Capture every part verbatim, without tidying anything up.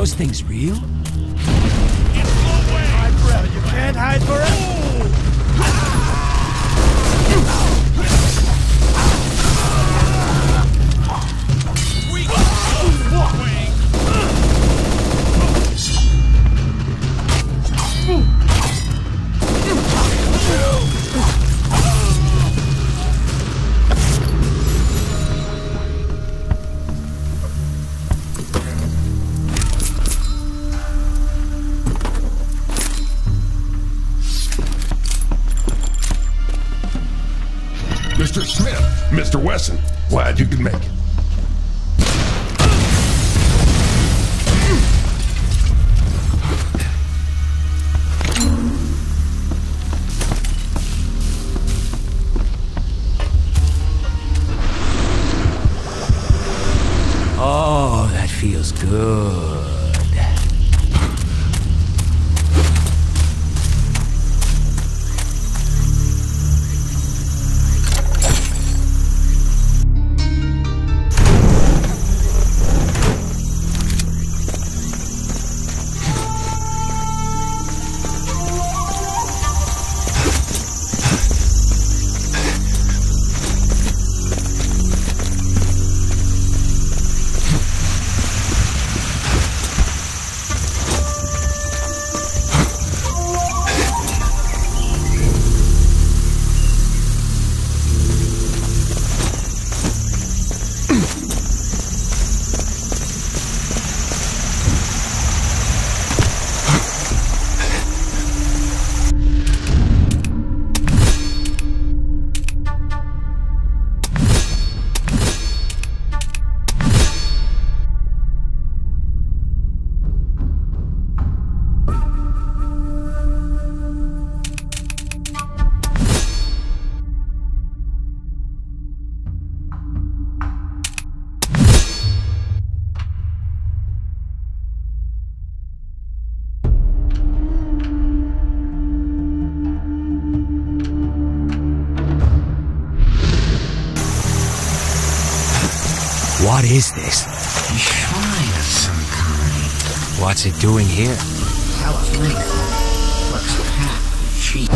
those things real? Hide forever. You can't hide forever. Mister Smith, Mister Wesson, glad you could make it. Oh, that feels good. What is this? A shrine of some kind. What's it doing here? Hell's length. Looks packed with cheap.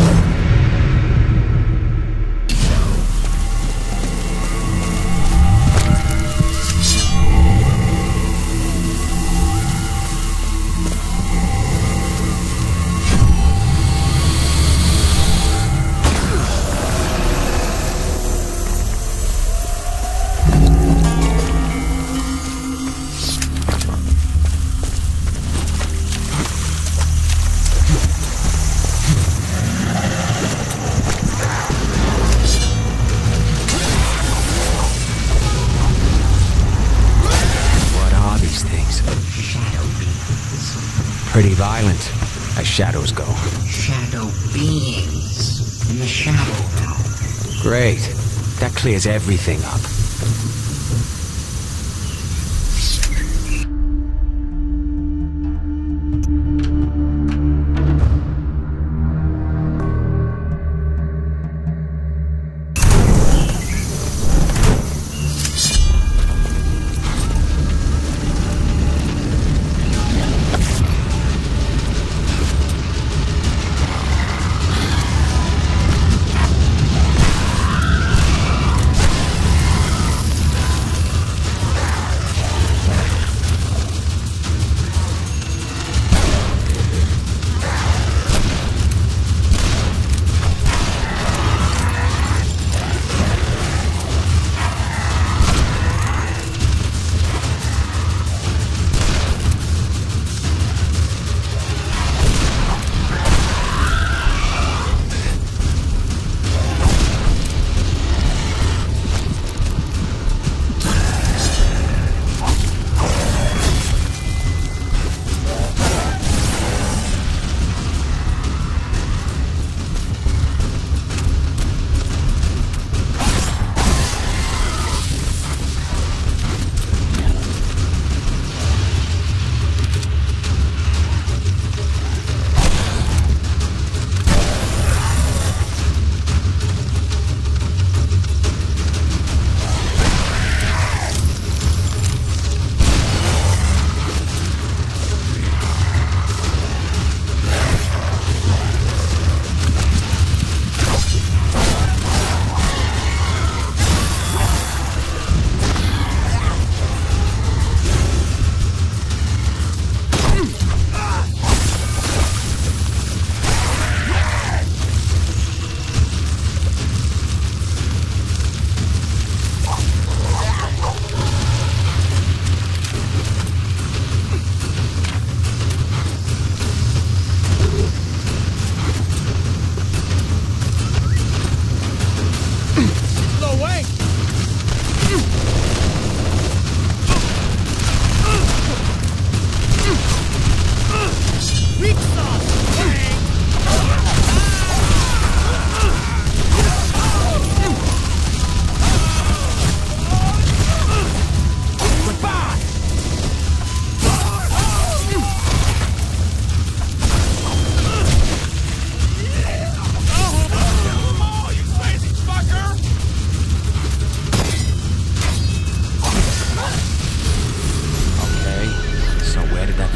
Pretty violent, as shadows go. Shadow beings in the shadow realm. Great. That clears everything up.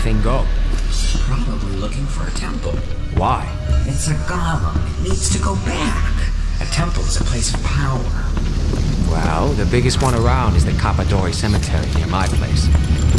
thing go? Probably looking for a temple. Why? It's a golem. It needs to go back. A temple is a place of power. Well, the biggest one around is the Kappadori Cemetery near my place.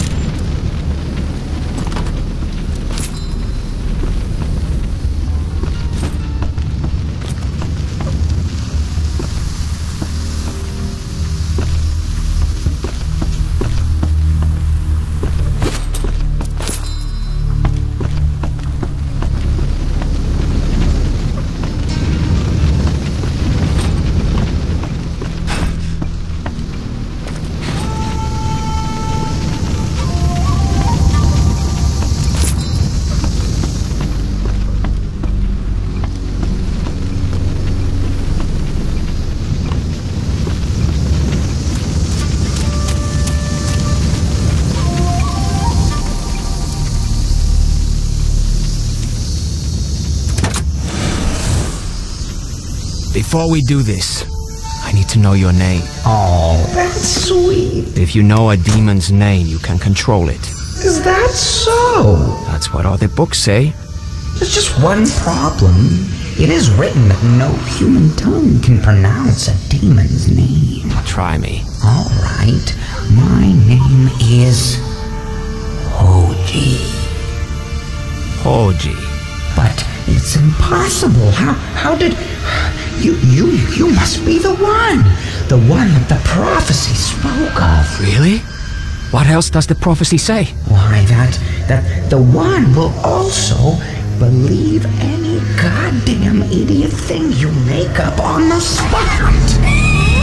Before we do this, I need to know your name. Oh, that's sweet. If you know a demon's name, you can control it. Is that so? That's what all the books say. There's just one problem. It is written that no human tongue can pronounce a demon's name. Try me. All right. My name is Hoji. Hoji. But it's impossible. How how did you you you must be the one. The one that the prophecy spoke of. Really? What else does the prophecy say? Why, that that the one will also believe any goddamn idiot thing you make up on the spot.